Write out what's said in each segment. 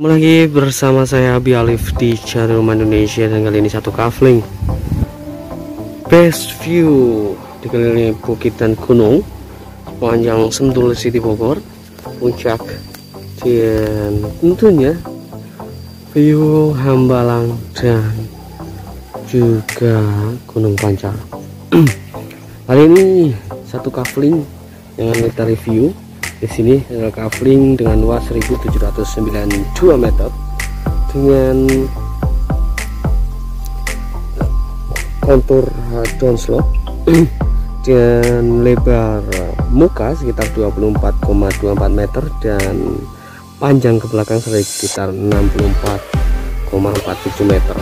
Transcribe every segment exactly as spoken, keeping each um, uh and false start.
Lagi bersama saya Abi Alif di channel Rumah Indonesia, dan kali ini satu kafling best view dikelilingi bukit dan gunung panjang Sentul City Bogor, puncak, dan tentunya view Hambalang dan juga Gunung Pancar. Kali ini satu kafling yang akan kita review. Di sini adalah kafling dengan luas seribu tujuh ratus sembilan puluh dua meter dengan kontur downslope dan lebar muka sekitar dua puluh empat koma dua empat meter dan panjang ke belakang sekitar enam puluh empat koma empat tujuh meter.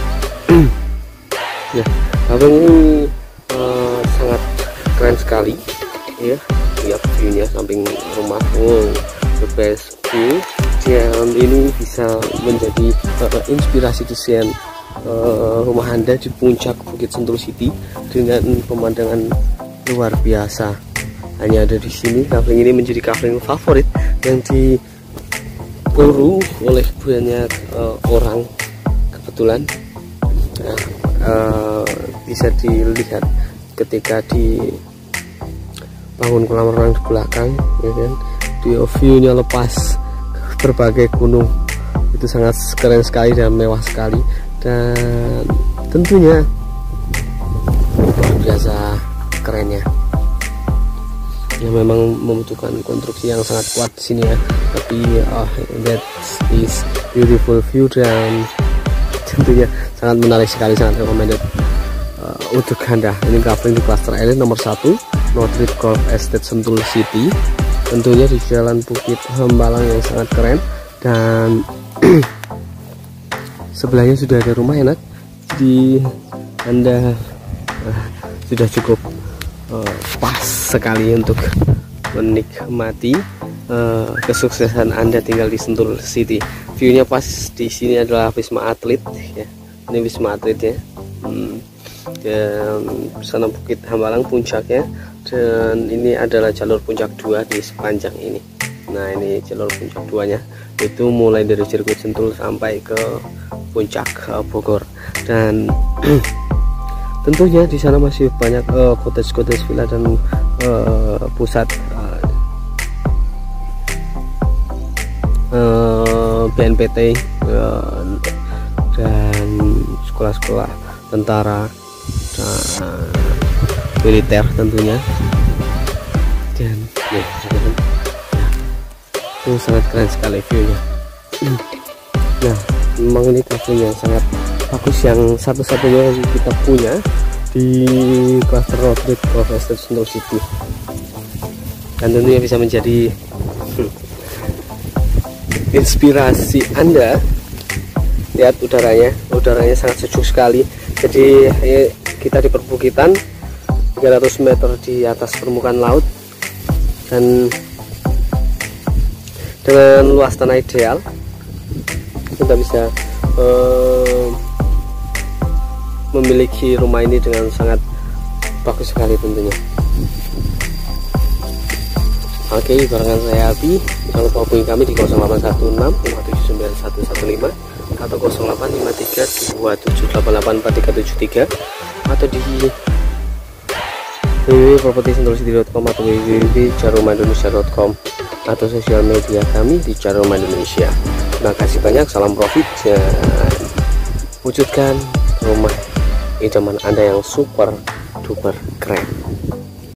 Ya, kafling ini uh, sangat keren sekali ya. Lihat view-nya samping rumah, oh, the best view, dan ini bisa menjadi uh, inspirasi desain uh, rumah Anda di puncak Bukit Sentul City dengan pemandangan luar biasa. Hanya ada di sini. Kafling ini menjadi kafling favorit yang diburu oleh banyak uh, orang kebetulan. Nah, uh, bisa dilihat ketika di bangun kolam renang di belakang, ya kan, di view-nya lepas ke berbagai gunung, itu sangat keren sekali dan mewah sekali, dan tentunya luar biasa kerennya. Ya, memang membutuhkan konstruksi yang sangat kuat di sini ya, tapi oh, that is beautiful view dan tentunya sangat menarik sekali, sangat recommended uh, untuk Anda. Ini kafling di cluster elit nomor satu, Northridge Golf Estate Sentul City, tentunya di jalan Bukit Hambalang yang sangat keren, dan sebelahnya sudah ada rumah enak. Jadi Anda uh, sudah cukup uh, pas sekali untuk menikmati uh, kesuksesan Anda tinggal di Sentul City. View-nya pas di sini adalah Wisma Atlet ya. Ini Wisma Atlet ya. Hmm. Dan sana Bukit Hambalang puncaknya, dan ini adalah jalur puncak dua di sepanjang ini. Nah, ini jalur puncak duanya, itu mulai dari sirkuit Sentul sampai ke puncak uh, Bogor, dan tentunya di sana masih banyak uh, cottage-cottage villa dan uh, pusat uh, uh, B N P T uh, dan sekolah-sekolah tentara, uh, militer tentunya, dan ya, itu sangat keren sekali view-nya. Nah, memang ini kafling yang sangat bagus, yang satu-satunya yang kita punya di cluster Northridge Golf Estate Sentul City, dan tentunya bisa menjadi hmm, inspirasi Anda. Lihat udaranya, udaranya sangat sejuk sekali. Jadi eh, kita di perbukitan tiga ratus meter di atas permukaan laut, dan dengan luas tanah ideal kita bisa eh, memiliki rumah ini dengan sangat bagus sekali tentunya. Oke, barengan saya Abi. Jangan lupa hubungi kami di nol delapan satu enam lima tujuh sembilan satu satu lima atau nol delapan lima tiga dua tujuh delapan delapan empat tiga tujuh tiga, atau di w w w titik properti sentul city titik com atau w w w titik carumah indonesia titik com atau sosial media kami di Carumah Indonesia. Terima kasih banyak, salam profit, dan wujudkan rumah idaman Anda yang super duper keren.